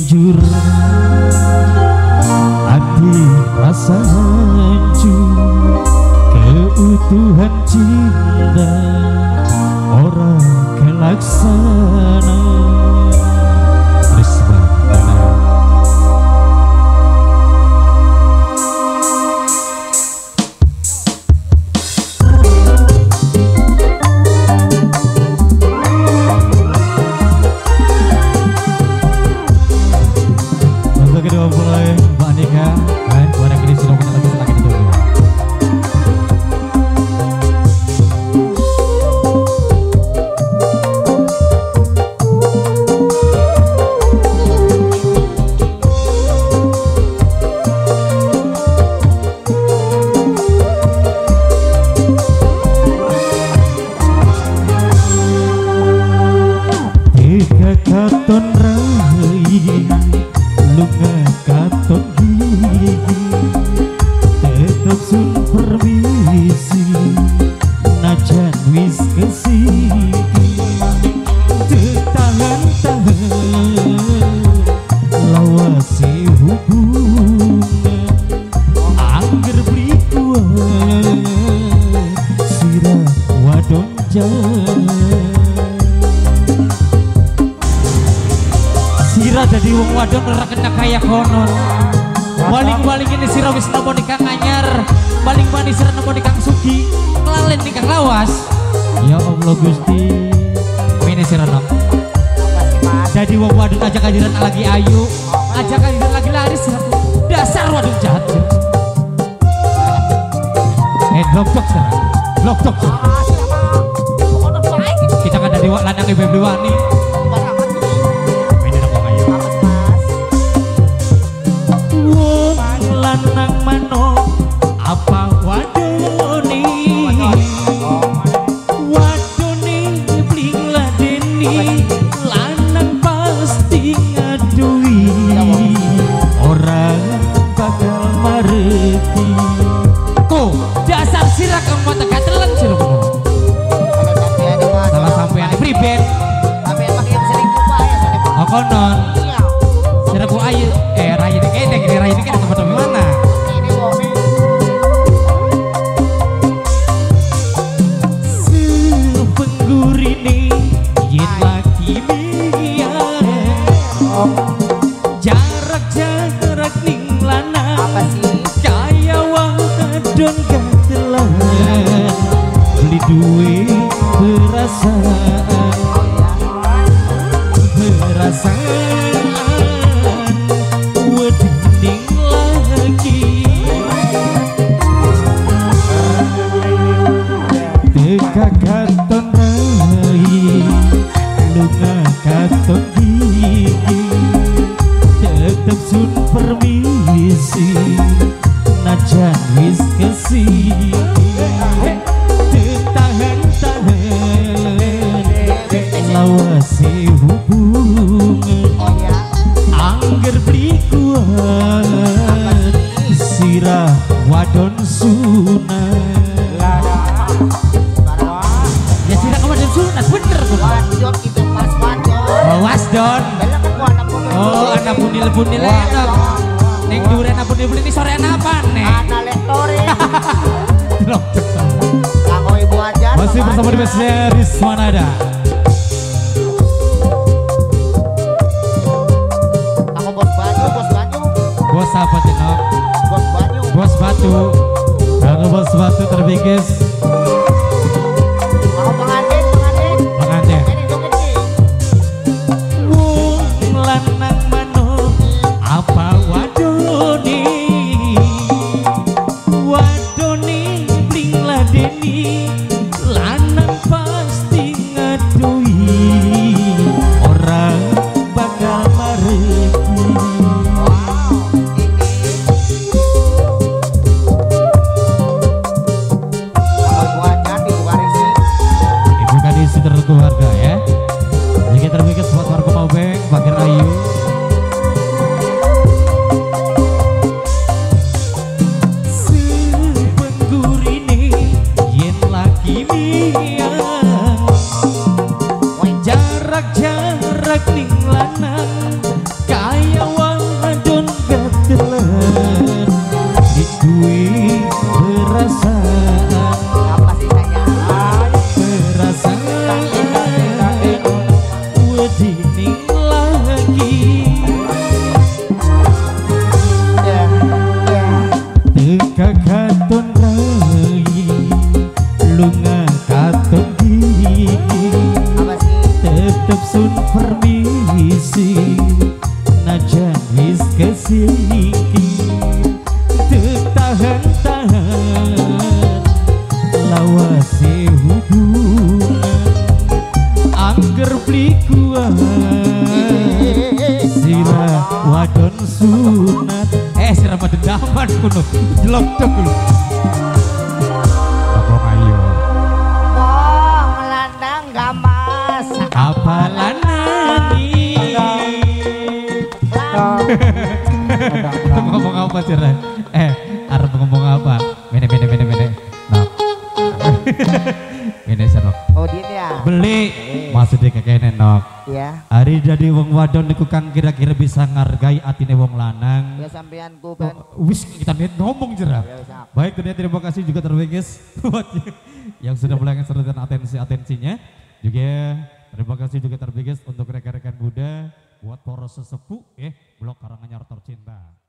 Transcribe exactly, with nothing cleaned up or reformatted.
jujur hati rasa hancur keutuhan cinta orang kelaksana Risbandana. Untuk kedua mulai Mbak Nika, eh, barang ini sudah punya lagi selagi ditunggu. Katon rai lunga katon gigi tetep sun permisi najan wis kesiki tetahan-tahan lawasi hubungan angger berikuan sirah wadon jalan Sira jadi wong wadon rekennya kaya konon. Baling-baling ini sira wis nemu nikang anyar, baling-baling sira nemu nikang sugi, kelalen nikang lawas. Ya Allah Gusti. Ini sira nom. Jadi wong wadon aja kajiran lagi ayu, aja kajiran lagi laris sira. Dasar wadon jahat. Eh blok-blok sira. Blok-blok. Kita kan dari wak lanang ibu-ibu wani. Lanang mano apa wadoni wadoni bling ladeni lanang pasti ngadui orang bakal mareti kok dasar sirah kamu tegak telan sirah salah sampean pribet sampean pakai selingkuh pak ya saya oh konon sirah ku ayu eh raya di kene kene raya di kene tempat mana ini wonge sepenggurine yen lagi miare jarak jarak ning lanang apa sih kaya wadon gatelan beli duwe perasaan perasaan weding lagi teka katon rai lunga katon gigi tetep sun permisi najan wis kesini tetahan-tahan lawasi hubungan angger berikuan sirah wadon sunat ya sirah ke wadon sunat bener tuh wadon itu mas wadon oh wasdon oh anak bunil-bunil enak neng dure anak bunil-bunil ini sore apa nih anak lektore kamu ibu aja masih bersama di Besnya Rismanada. Bos apa Tino? Bos Batu. Bos Batu. Kalau Bos Batu terbikis. Mau pengantin, pengantin. Pengantin. Ini joget nih. Wong lanang mano apa wadoni? Wadoni bling ladeni lanang pasti ngadui orang bakal mareki. wadon sunat. Eh sirama dendaman kuno jelok dulu. Tolong ayo. Wong lanang gak masak. Apa lanangi? Ngomong apa sih Ren? Eh, arep ngomong apa? Mene mene mene mene. Nah. Mene serok. Oh dia ya. Beli. Maksudnya kekene nok. Iya. Ari jadi wong wadon niku kang kira-kira bisa ngargai atine wong lanang. Ya sampeanku kan. Oh, wis kita lihat ngomong jerah. Ya, baik, ternyata terima kasih juga terbagus buat yang sudah mulai ngesertakan atensi-atensinya. Juga terima kasih juga terbagus untuk rekan-rekan muda buat poros sesepuh eh Blok Karanganyar tercinta.